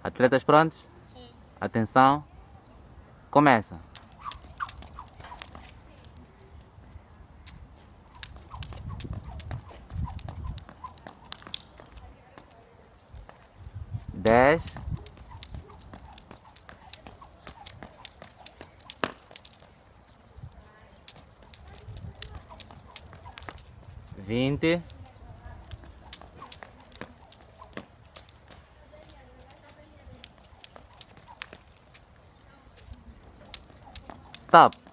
Atletas prontos? Sim. Atenção. Começa. Dez. 20. Stop.